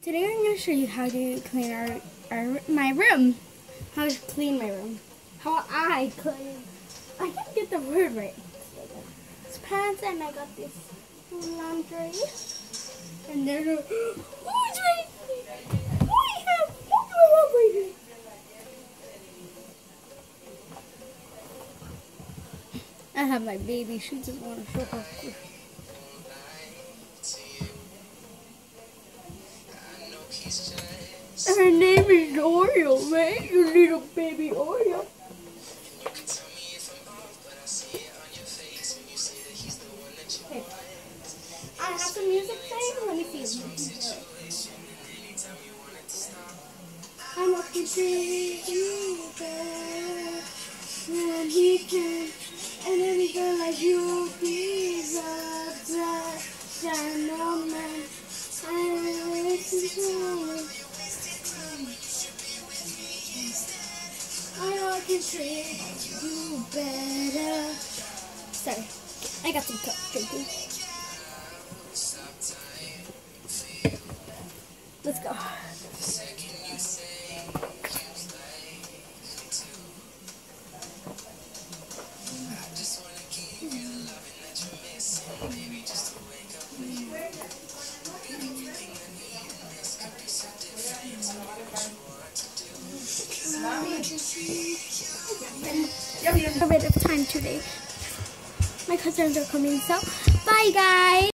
Today I'm going to show you how to clean my room. How to clean my room. How I clean. I can't get the word right. It's pants and I got this laundry. And there's a... Oh, it's right! What do I have right here? I have my baby. She just want to show her. Her name is Oreo, man. You little baby Oreo. Okay. I have some music playing. Let me see. I'm up to treat you better when he can, and any girl like you deserves a gentleman. I listen to it. I can treat you better. Sorry, I got some cup drinking. Let's go. A bit of time today. My cousins are coming, so bye guys.